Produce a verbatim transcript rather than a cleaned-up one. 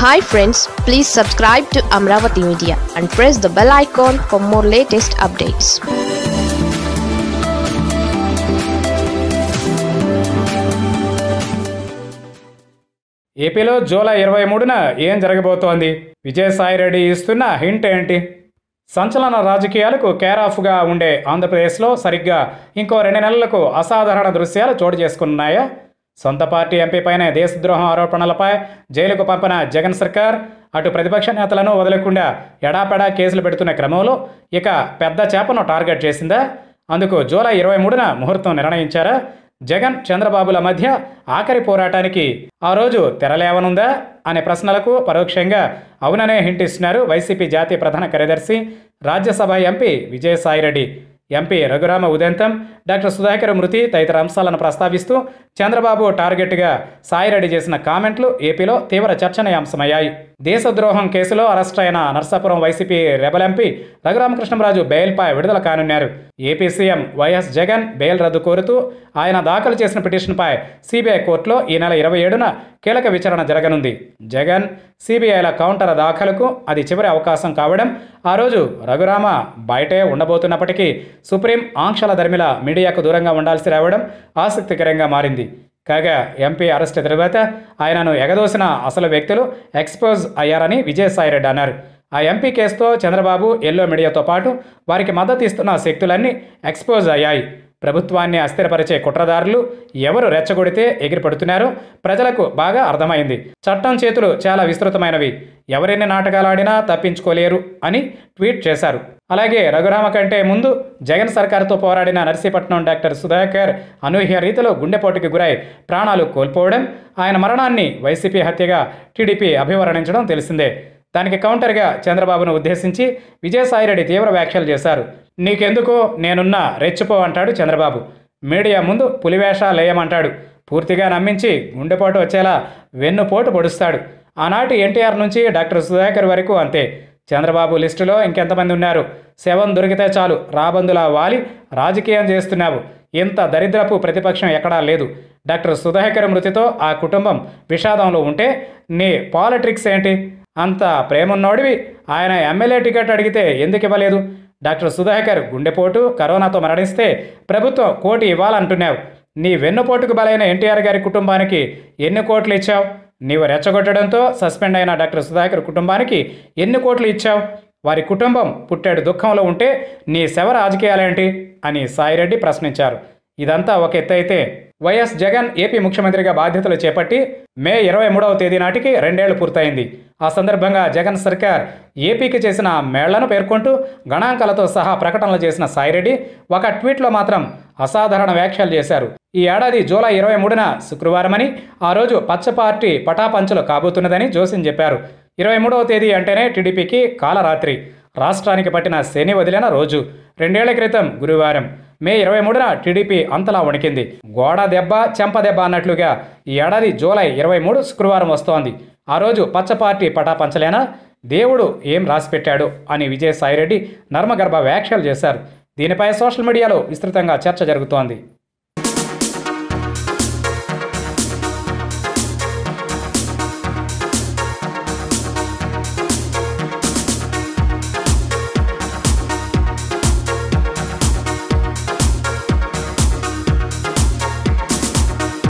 Hi friends, please subscribe to Amravati Media and press the bell icon for more latest updates. ఏపీలో జూలై ఇరవై మూడున ఏం జరగబోతోంది? విజయసాయిరెడ్డి ఇస్తున్న హింట్ ఏంటి? సంచలన రాజకీయాలకు కేరాఫ్గా ఉండే ఆంధ్రప్రదేశ్లో సరిగ్గా ఇంకో రెండు నెలలకు అసాధారణ దృశ్యాలు చోటు చేసుకున్నాయా? సొంత పార్టీ ఎంపీపైనే దేశద్రోహం ఆరోపణలపై జైలుకు పంపిన జగన్ సర్కార్ అటు ప్రతిపక్ష నేతలను వదలకుండా ఎడాపెడా కేసులు పెడుతున్న క్రమంలో ఇక పెద్ద చేపను టార్గెట్ చేసిందా? అందుకు జూలై ఇరవై మూడున ముహూర్తం నిర్ణయించారా? జగన్ చంద్రబాబుల మధ్య ఆఖరి పోరాటానికి ఆ రోజు తెరలేవనుందా అనే ప్రశ్నలకు పరోక్షంగా అవుననే హింట్ ఇస్తున్నారు వైసీపీ జాతీయ ప్రధాన కార్యదర్శి, రాజ్యసభ ఎంపీ విజయసాయిరెడ్డి. ఎంపీ రఘురామ ఉదంతం, డాక్టర్ సుధాకర్ మృతి తదితర అంశాలను ప్రస్తావిస్తూ చంద్రబాబు టార్గెట్గా సాయిరెడ్డి చేసిన కామెంట్లు ఏపీలో తీవ్ర చర్చనీయాంశమయ్యాయి. దేశద్రోహం కేసులో అరెస్ట్ అయిన నర్సాపురం వైసీపీ రెబల్ ఎంపీ రఘురామకృష్ణంరాజు బెయిల్పై విడుదల కానున్నారు. AP CM YS Jagan bail రద్దు కోరుతూ ఆయన దాఖలు చేసిన పిటిషన్పై సిబిఐ కోర్టులో ఈ నెల ఇరవై ఏడున కీలక విచారణ జరగనుంది. జగన్, సిబిఐల కౌంటర్ దాఖలుకు అది చివరి అవకాశం కావడం, ఆ రోజు రఘురామ బయటే ఉండబోతున్నప్పటికీ సుప్రీం ఆంక్షల ధర్మిల మీడియాకు దూరంగా ఉండాల్సి రావడం ఆసక్తికరంగా మారింది. కాగా ఎంపీ అరెస్ట్ తర్వాత ఆయనను ఎగదోసిన అసలు వ్యక్తులు ఎక్స్పోజ్ అయ్యారని విజయసాయిరెడ్డి అన్నారు. ఆ ఎంపీ కేసుతో చంద్రబాబు, ఎల్లో మీడియాతో పాటు వారికి మద్దతు ఇస్తున్న శక్తులన్నీ ఎక్స్పోజ్ అయ్యాయి. ప్రభుత్వాన్ని అస్థిరపరిచే కుట్రదారులు ఎవరు రెచ్చగొడితే ఎగిరిపడుతున్నారో ప్రజలకు బాగా అర్థమైంది. చట్టం చేతులు చాలా విస్తృతమైనవి, ఎవరెన్ని నాటకాలాడినా తప్పించుకోలేరు అని ట్వీట్ చేశారు. అలాగే రఘురామ కంటే ముందు జగన్ సర్కారుతో పోరాడిన నర్సీపట్నం డాక్టర్ సుధాకర్ అనూహ్య రీతిలో గుండెపోటుకి గురై ప్రాణాలు కోల్పోవడం, ఆయన మరణాన్ని వైసీపీ హత్యగా టీడీపీ అభివర్ణించడం తెలిసిందే. దానికి కౌంటర్గా చంద్రబాబును ఉద్దేశించి విజయసాయిరెడ్డి తీవ్ర వ్యాఖ్యలు చేశారు. నీకెందుకో నేనున్నా రెచ్చిపో అంటాడు చంద్రబాబు. మీడియా ముందు పులివేషాలేయమంటాడు. పూర్తిగా నమ్మించి గుండెపోటు వచ్చేలా వెన్నుపోటు పొడుస్తాడు. ఆనాటి ఎన్టీఆర్ నుంచి డాక్టర్ సుధాకర్ వరకు అంతే. చంద్రబాబు లిస్టులో ఇంకెంతమంది ఉన్నారు? శవం దొరికితే చాలు రాబందులా వాలి రాజకీయం చేస్తున్నావు. ఇంత దరిద్రపు ప్రతిపక్షం ఎక్కడా లేదు. డాక్టర్ సుధాకర్ మృతితో ఆ కుటుంబం విషాదంలో ఉంటే నీ పాలిటిక్స్ ఏంటి? అంత ప్రేమున్నోడివి ఆయన ఎమ్మెల్యే టికెట్ అడిగితే ఎందుకు ఇవ్వలేదు? డాక్టర్ సుధాకర్ గుండెపోటు, కరోనాతో మరణిస్తే ప్రభుత్వం కోటి ఇవ్వాలంటున్నావు. నీ వెన్నుపోటుకు బలైన ఎన్టీఆర్ గారి కుటుంబానికి ఎన్ని కోట్లు ఇచ్చావు? నీవు రెచ్చగొట్టడంతో సస్పెండ్ అయిన డాక్టర్ సుధాకర్ కుటుంబానికి ఎన్ని కోట్లు ఇచ్చావు? వారి కుటుంబం పుట్టాడు దుఃఖంలో ఉంటే నీ శవ రాజకీయాలేంటి అని సాయిరెడ్డి ప్రశ్నించారు. ఇదంతా ఒక ఎత్తు అయితే, వైఎస్ జగన్ ఏపీ ముఖ్యమంత్రిగా బాధ్యతలు చేపట్టి మే ఇరవై మూడవ తేదీ నాటికి రెండేళ్లు పూర్తయింది. ఆ సందర్భంగా జగన్ సర్కార్ ఏపీకి చేసిన మేళ్లను పేర్కొంటూ గణాంకాలతో సహా ప్రకటనలు చేసిన సాయిరెడ్డి ఒక ట్వీట్లో మాత్రం అసాధారణ వ్యాఖ్యలు చేశారు. ఈ ఏడాది జూలై ఇరవై మూడున శుక్రవారమని, ఆ రోజు పచ్చ పార్టీ పటాపంచలు కాబోతున్నదని జోసిన్ చెప్పారు. ఇరవై మూడవ తేదీ అంటేనే టీడీపీకి కాలరాత్రి, రాష్ట్రానికి పట్టిన శని వదిలిన రోజు. రెండేళ్ల క్రితం గురువారం మే ఇరవై మూడున టీడీపీ అంతలా వణికింది. గోడ దెబ్బ చెంప దెబ్బ అన్నట్లుగా ఈ ఏడాది జూలై ఇరవై మూడు శుక్రవారం వస్తోంది. ఆ రోజు పచ్చ పార్టీ పటాపంచలేనా? దేవుడు ఏం రాసిపెట్టాడు అని విజయసాయిరెడ్డి నర్మగర్భ వ్యాఖ్యలు చేశారు. దీనిపై సోషల్ మీడియాలో విస్తృతంగా చర్చ జరుగుతోంది.